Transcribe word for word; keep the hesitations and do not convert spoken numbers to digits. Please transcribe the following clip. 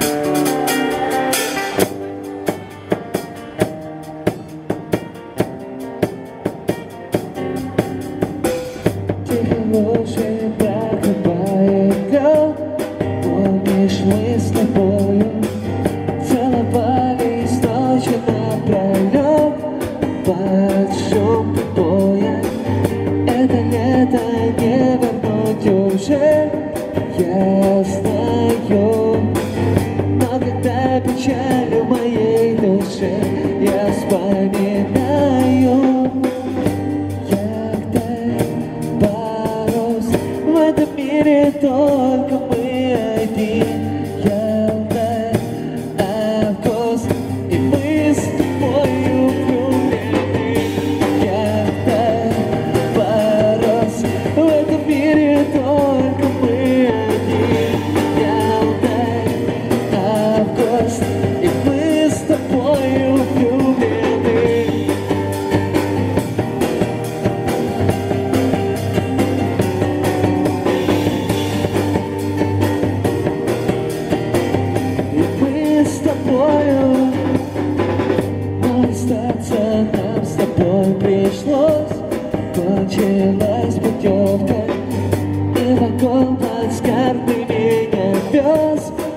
Лучше прокопает гол. Помнишь, мы с тобою целовались ночью напролет под шум боя. Это лето не вернуть уже, я знаю. Но когда печаль в моей душе, я вспоминаю. В мире только мы один, Ялта, август, и мы с тобою влюблены. Ялта, Парус, в этом мире только мы один, Ялта, август, и мы с тобою влюблены. С тобою, но остаться нам с тобой пришлось. Кончилась путевка, и вагон плацкартный меня вез.